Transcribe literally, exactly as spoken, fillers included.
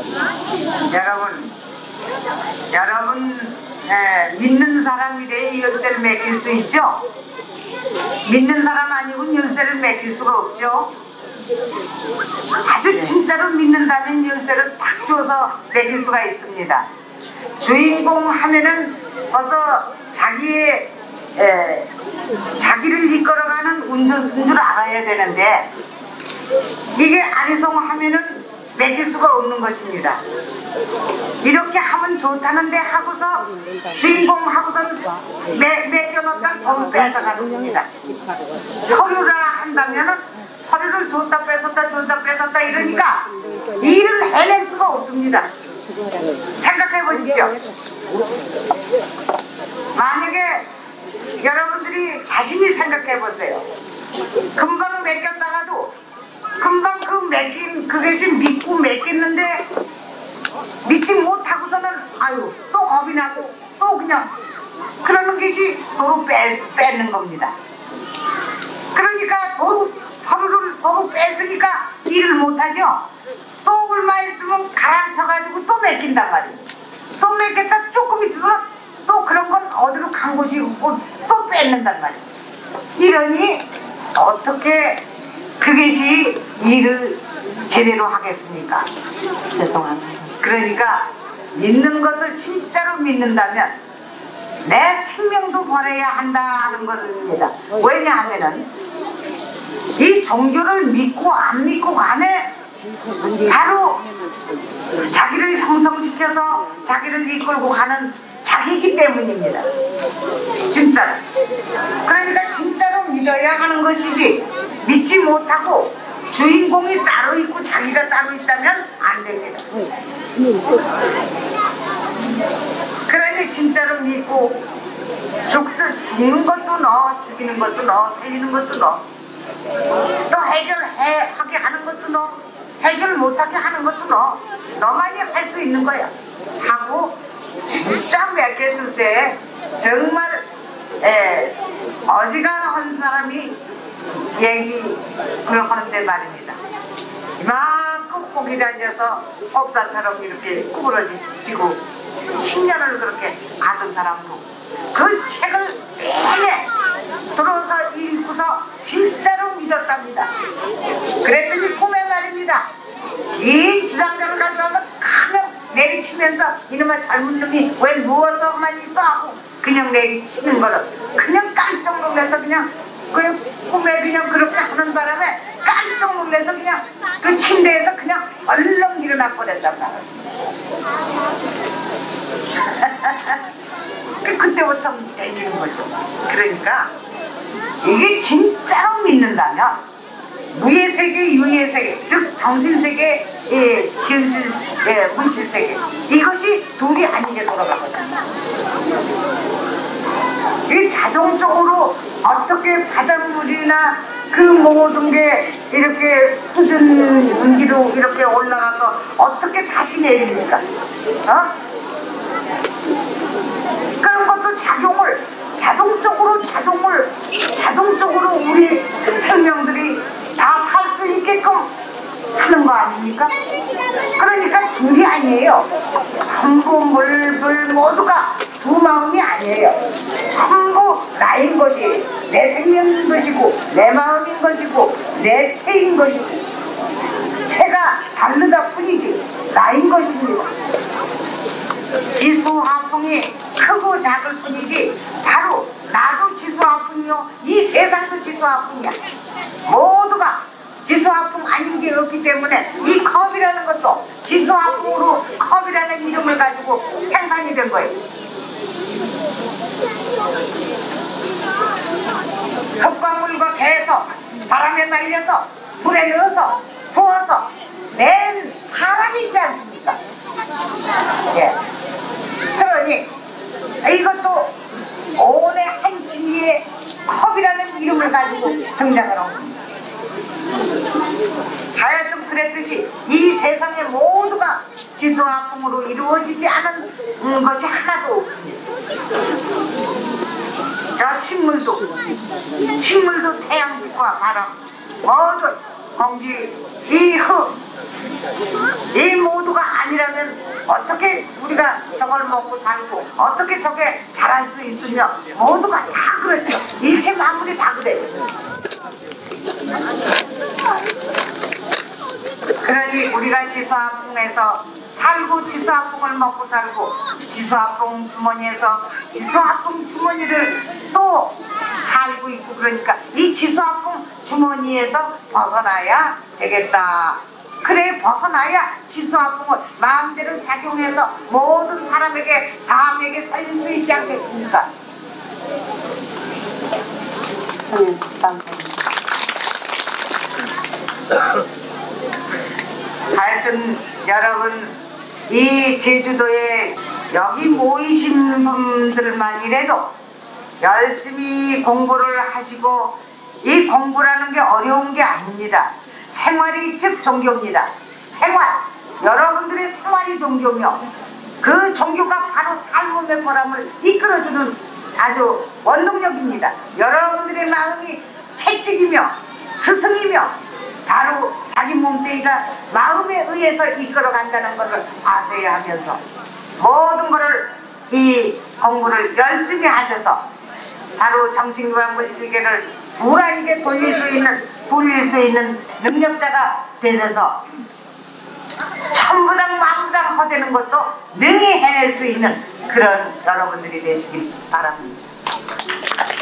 여러분, 여러분 에, 믿는 사람이 돼 열쇠를 맡길 수 있죠? 믿는 사람 아니고는 열쇠를 맡길 수가 없죠? 아주 진짜로 믿는다면 열쇠를 탁 줘서 맡길 수가 있습니다. 주인공 하면은 벌써 자기의 에, 자기를 이끌어가는 운전수인 줄 알아야 되는데 이게 아리송하면은 맡길 수가 없는 것입니다. 이렇게 하면 좋다는데 하고서 주인공 하고선 맡겨놓던 돈을 뺏어가는 겁니다. 서류라 한다면은 서류를 줬다 뺏었다 줬다 뺏었다 이러니까 일을 해낼 수가 없습니다. 생각해 보십시오. 만약에 여러분들이 자신이 생각해 보세요. 금방 맡겼다가도 금방 그 맡긴 그것이 믿고 맡겼는데 믿지 못하고서는 아유 또 겁이 나고 또 그냥 그러는 것이 도로 빼, 뺏는 겁니다. 그러니까 도로 서류를 도로 뺏으니까 일을 못하죠. 또 얼마 있으면 가라앉혀가지고 또 맡긴단 말이에요. 또 맡겼다 조금 있으면 또 그런 건 어디로 간 곳이 없고 또 뺏는단 말이에요. 이러니 어떻게 그것이 일을 제대로 하겠습니까? 죄송합니다. 그러니까 믿는 것을 진짜로 믿는다면 내 생명도 버려야 한다 하는 것입니다. 왜냐하면은 이 종교를 믿고 안 믿고 간에 바로 자기를 형성시켜서 자기를 이끌고 가는 자기이기 때문입니다. 진짜로. 그러니까 진짜로 믿어야 하는 것이지 믿지 못하고 주인공이 따로 있고 자기가 따로 있다면 안 됩니다. 그러니 진짜로 믿고 죽는 것도 너, 죽이는 것도 너, 살리는 것도 너, 또 해결해 하게 하는 것도 너, 해결 못하게 하는 것도 너, 너만이 할 수 있는 거야. 하고 진짜 맡겼을 때 정말 에, 어지간한 사람이 얘기 그걸 하는데 말입니다. 이만큼 고기 다녀서 법사처럼 이렇게 구부러지고 십 년을 그렇게 가던 사람도 그 책을 내내 들어서 읽고서 진짜로 믿었답니다. 그랬더니 꿈에 말입니다. 이 주장자를 가져와서 그냥 내리치면서 이놈의 젊은 놈이 왜 누워서만 있어 하고 그냥 내리치는 거를 그냥 깜짝 놀라서 그냥 그 꿈에 그냥 그렇게 하는 바람에 깜짝 놀라서 그냥 그 침대에서 그냥 얼렁 일어나 버렸단 말이에요. 그때부터 땡기는 거죠. 그러니까 이게 진짜로 믿는다면 무의세계, 유의세계, 즉 정신세계, 예, 현실, 예, 문실세계 이것이 둘이 아니게 돌아가거든요. 이 자동적으로 어떻게 바닷물이나 그 모든 게 이렇게 수준 분기로 이렇게 올라가서 어떻게 다시 내립니까? 어? 그런 것도 작용을 자동적으로 자동을 자동적으로 우리 생명들이 다 살 수 있게끔 하는 거 아닙니까? 그러니까 둘이 아니에요. 전부 물불 모두가 두 마음이 아니에요. 전부 나인 것이 내 생명인 것이고 내 마음인 것이고 내 체인 것이고 체가 다르다 뿐이지 나인 것입니다. 지수화풍이 크고 작을 뿐이지 바로 나도 지수화풍이요 이 세상도 지수화풍이야. 모두가 지수화풍 아닌 게 없기 때문에 이 컵이라는 것도 지수화풍으로 컵이라는 이름을 가지고 생산이 된 거예요. 흙과 물과 개에서 바람에 말려서 물에 넣어서 부어서 낸 사람이 있지 않습니까? 예. 그러니 이것도 온의 한 진리의 컵이라는 이름을 가지고 등장을 한 겁니다. 하여튼 그랬듯이 이 세상의 모두가 지수화풍으로 이루어지지 않은 것이 하나도 없습니다. 저 식물도 식물도 태양빛과 바람 모두 공기 이 흙 이 모두가 아니라면 어떻게 우리가 저걸 먹고 살고 어떻게 저게 잘할 수 있으며 모두가 다 그렇죠. 일체 만물이 다 그래. 그러니 우리가 지수화풍에서 살고 지수화풍을 먹고 살고 지수화풍 주머니에서 지수화풍 주머니를 또 살고 있고 그러니까 이 지수화풍 주머니에서 벗어나야 되겠다. 그래 벗어나야 지수화풍을 마음대로 작용해서 모든 사람에게 다음에게 살릴 수 있지 않겠습니까? 네, 하여튼 여러분 이 제주도에 여기 모이신 분들만이라도 열심히 공부를 하시고 이 공부라는 게 어려운 게 아닙니다. 생활이 즉 종교입니다. 생활 여러분들의 생활이 종교며 그 종교가 바로 삶의 보람을 이끌어주는 아주 원동력입니다. 여러분들의 마음이 채찍이며 스승이며 바로 자기 몸뚱이가 마음에 의해서 이끌어간다는 것을 아셔야 하면서 모든 것을 이 공부를 열심히 하셔서 바로 정신건강의식을 불안하게 돌릴 수 있는 돌릴 수 있는 능력자가 되셔서 천부당 만부당 허되는 것도 능히 해낼 수 있는 그런 여러분들이 되시길 바랍니다.